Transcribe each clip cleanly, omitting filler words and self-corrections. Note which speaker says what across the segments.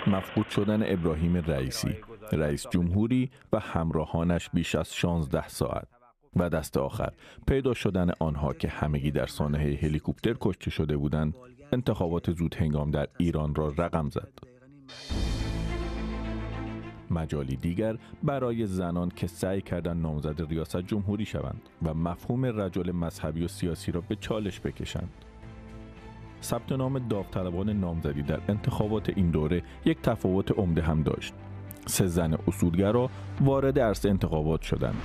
Speaker 1: مفقود شدن ابراهیم رئیسی، رئیس جمهوری و همراهانش بیش از 16 ساعت و دست آخر پیدا شدن آنها که همگی در سانحه هلیکوپتر کشته شده بودند، انتخابات زود هنگام در ایران را رقم زد. مجالی دیگر برای زنان که سعی کردند نامزد ریاست جمهوری شوند و مفهوم رجل مذهبی و سیاسی را به چالش بکشند. ثبت نام داوطلبان نامزدی در انتخابات این دوره یک تفاوت عمده هم داشت. 3 زن اصولگرا وارد عرصه انتخابات شدند.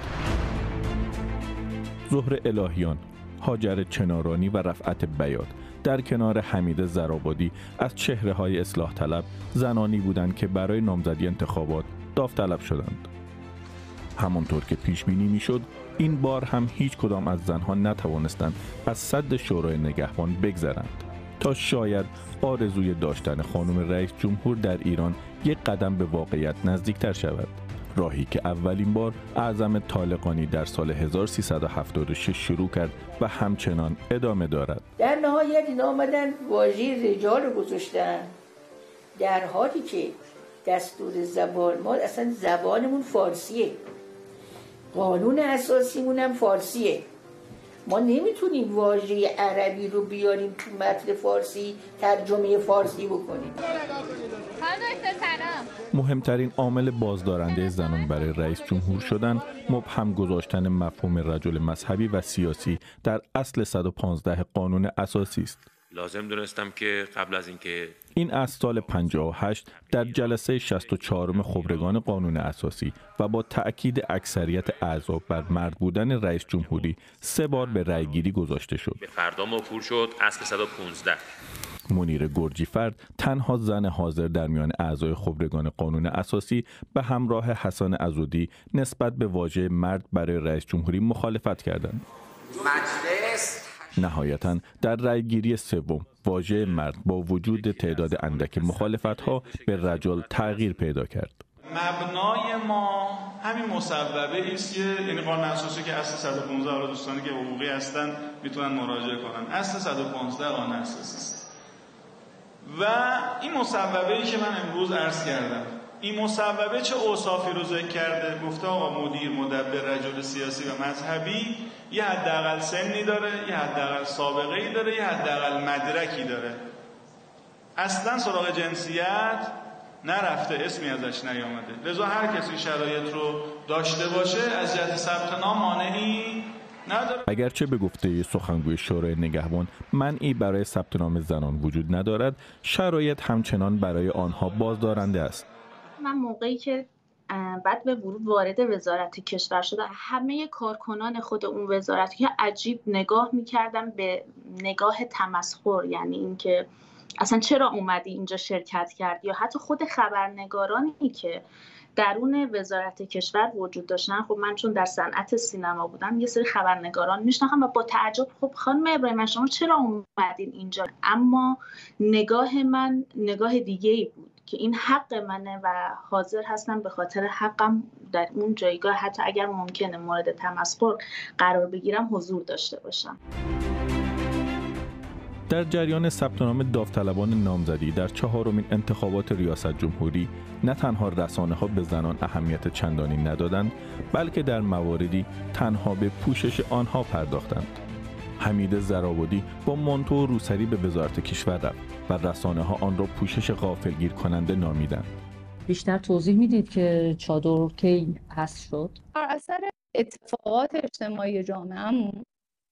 Speaker 1: زهره الهیان، هاجر چنارانی و رفعت بیات در کنار حمید زرابادی از چهره‌های اصلاح طلب زنانی بودند که برای نامزدی انتخابات داوطلب شدند. همانطور که پیش بینی میشد، این بار هم هیچ کدام از زنها نتوانستند از سد شورای نگهبان بگذرند تا شاید آرزوی داشتن خانم رئیس جمهور در ایران یک قدم به واقعیت نزدیکتر شود. راهی که اولین بار اعظم طالقانی در سال 1376 شروع کرد و همچنان ادامه دارد.
Speaker 2: در نهایت اینا آمدن واژه رجال رو گذاشتن، در حالی که دستور زبان ما اصلا زبانمون فارسیه، قانون اساسیمون هم فارسیه. ما نمیتونیم واژه عربی رو بیاریم تو متن فارسی ترجمه فارسی بکنیم.
Speaker 1: مهمترین عامل بازدارنده زنان برای رئیس جمهور شدن مبهم گذاشتن مفهوم رجل مذهبی و سیاسی در اصل 115 قانون اساسی است.
Speaker 3: لازم دونستم که قبل از اینکه
Speaker 1: این از سال 58 در جلسه 64 خبرگان قانون اساسی و با تأکید اکثریت اعضا بر مرد بودن رئیس جمهوری 3 بار به رأیگیری گذاشته شد.
Speaker 3: به فردا موکول شد اصل 115.
Speaker 1: منیر گرجیفرد تنها زن حاضر در میان اعضای خبرگان قانون اساسی به همراه حسن عضدی نسبت به واژه مرد برای رئیس جمهوری مخالفت کردند. نهایتاً در رأیگیری سوم واژه مرد با وجود تعداد اندک مخالفت‌ها به رجل تغییر پیدا کرد.
Speaker 4: مبنای ما همین مصوبه است، یعنی قانون اساسی که اصل 115 رو دوستانی که حقوقی هستن میتونن مراجعه کنن. اصل 115 قانون اساسی است و این مصوبه‌ای که من امروز عرض کردم، این مصوبه چه اوصافی رو ذکر کرده؟ گفته آقا مدیر مدبر رجل سیاسی و مذهبی یه حداقل سنی داره، یه حداقل سابقه‌ای داره، یه حداقل مدرکی داره. اصلا سراغ جنسیت نرفته، اسمی ازش نیامده. لذا هر کسی شرایط رو داشته باشه از جهت ثبت نام مانعی نداره.
Speaker 1: اگرچه به گفته سخنگوی شورای نگهبان منعی برای ثبت نام زنان وجود ندارد، شرایط همچنان برای آنها بازدارنده است.
Speaker 5: من موقعی که بعد به ورود وارد وزارت کشور شدم، همه کارکنان خود اون وزارت که عجیب نگاه می‌کردم، به نگاه تمسخر، یعنی اینکه اصلا چرا اومدی اینجا شرکت کردی، یا حتی خود خبرنگارانی که درون وزارت کشور وجود داشتن. خب من چون در صنعت سینما بودم یه سری خبرنگاران میشناختم و با تعجب خب خانم ابراهیم شما چرا اومدین اینجا؟ اما نگاه من نگاه دیگه‌ای بود که این حق منه و حاضر هستم به خاطر حقم در اون جایگاه حتی اگر ممکنه مورد تمسخر قرار بگیرم حضور داشته باشم.
Speaker 1: در جریان ثبت نام داوطلبان نامزدی در 4مین انتخابات ریاست جمهوری نه تنها رسانه‌ها به زنان اهمیت چندانی ندادند، بلکه در مواردی تنها به پوشش آنها پرداختند. حمید زرابادی با مانتو و روسری به وزارت کشور رفت و رسانه‌ها آن را پوشش غافلگیر کننده نامیدند.
Speaker 6: بیشتر توضیح میدید که چادر کی حذف شد؟
Speaker 7: بر اثر اتفاقات اجتماعی جامعه‌مون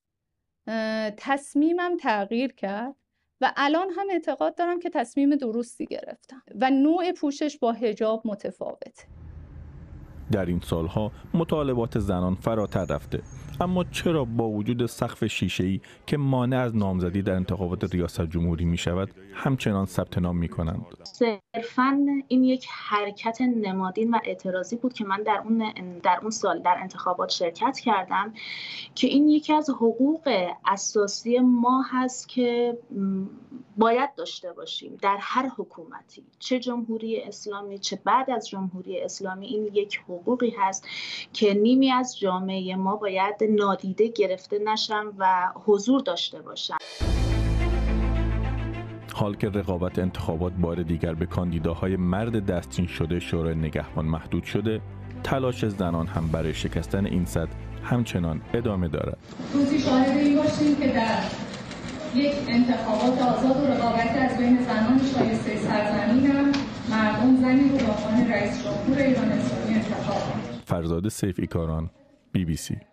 Speaker 7: تصمیمم تغییر کرد و الان هم اعتقاد دارم که تصمیم درستی گرفتم و نوع پوشش با حجاب متفاوته.
Speaker 1: در این سالها مطالبات زنان فراتر رفته، اما چرا با وجود سقف شیشه‌ای که مانع از نامزدی در انتخابات ریاست جمهوری می شود همچنان ثبت نام می کنند؟
Speaker 5: صرفاً این یک حرکت نمادین و اعتراضی بود که من در اون سال در انتخابات شرکت کردم که این یکی از حقوق اساسی ما هست که باید داشته باشیم در هر حکومتی، چه جمهوری اسلامی چه بعد از جمهوری اسلامی. این یک حقوقی هست که نیمی از جامعه ما باید نادیده گرفته نشن و حضور داشته باشن.
Speaker 1: حال که رقابت انتخابات بار دیگر به کاندیداهای مرد دستچین شده شورای نگهبان محدود شده، تلاش زنان هم برای شکستن این سد همچنان ادامه دارد.
Speaker 8: روزی شاهد این باشیم که در یک انتخابات آزاد و رقابتی از بین زنان شایسته سرزمین هم مردم زنی رو به عنوان رئیس جمهور ایران اسلامی انتخاب کنند.
Speaker 1: فرزاد سیفی کاران، BBC.